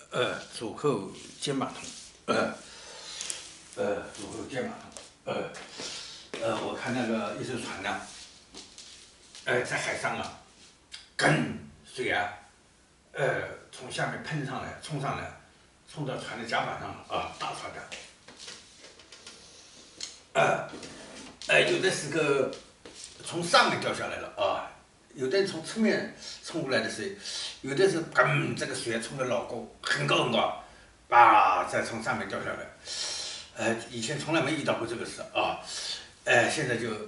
左后肩膀痛，左后肩膀痛，我看那个一艘船呢，在海上啊，水啊，从下面喷上来，冲上来，冲到船的甲板上了啊，大船的，有的是个从上面掉下来了啊，有的从侧面冲过来的水，有的是这个水冲的老高，很高很高，再从上面掉下来，以前从来没遇到过这个事啊，现在就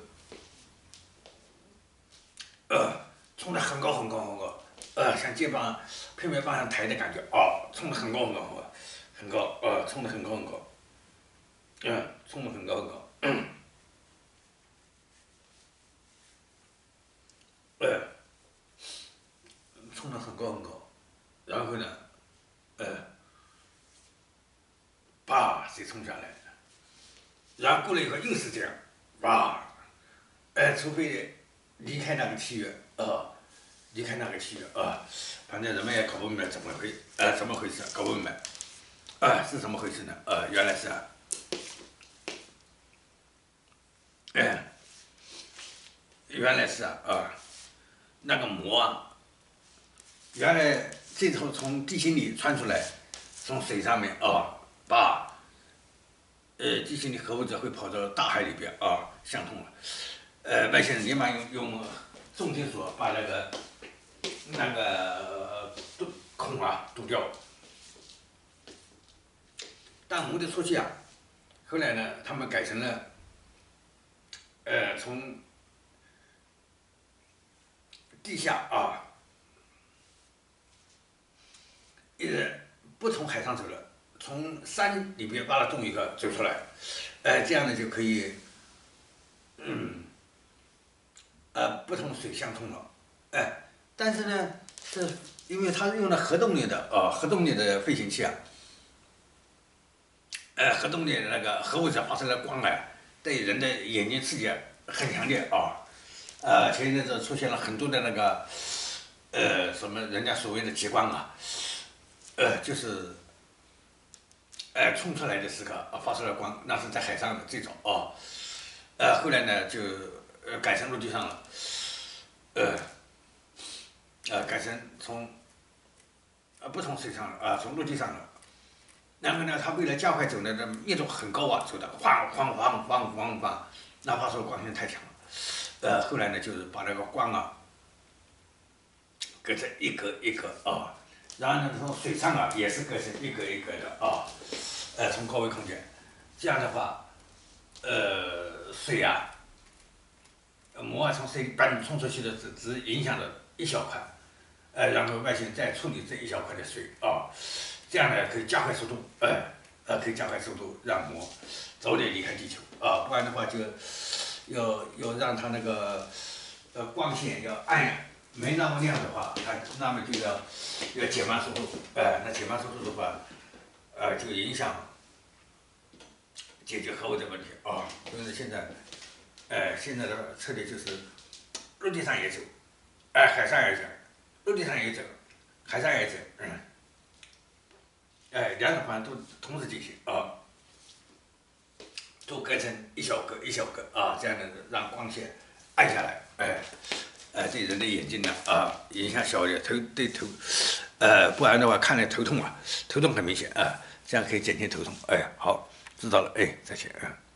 冲得很高很高很高，像肩膀偏面往上抬的感觉啊，冲得很高很高很高，很高，冲得很高很高，冲得很高很高，冲得很高很高，然后呢，水冲下来，然后过了以后又是这样，除非离开那个契约离开那个契约反正人们也搞不明白怎么回事，搞不明白，是怎么回事呢？原来是原来是那个膜原来这头从地心里穿出来，从水上面地心里核物质会跑到大海里边相通了，外星人立马用重金属把那个孔堵掉，但膜的出去后来呢，他们改成了从地下不从海上走了，从山里边挖了洞一个走出来，这样呢就可以，不同水相通了，但是呢，是因为它用了核动力的飞行器核动力的那个核物质发出来的光对人的眼睛刺激很强烈前一阵子出现了很多的那个什么人家所谓的极光就是冲出来的时刻发出来光，那是在海上的最早后来呢就改成陆地上了，改成从不从水上了从陆地上了。然后呢，他为了加快走呢，这密度很高走的晃，那发出光线太强了。后来呢，就是把那个光隔成一格一格然后呢，从水上也是隔成一格一格的从高维空间，这样的话，水膜从水里冲出去的只影响了一小块，然后外星人再处理这一小块的水这样呢可以加快速度，可以加快速度让膜早点离开地球不然的话就要让它那个光线要暗没那么亮的话，它那么就要减慢速度，那减慢速度的话，就影响解决核物质问题所以呢现在的策略就是陆地上也走，海上也走，陆地上也走，海上也走，两种方案都同时进行都隔成一小格一小格这样的让光线暗下来，对人的眼睛呢影响小一点，头，不然的话看来头痛头痛很明显这样可以减轻头痛，好，知道了，再见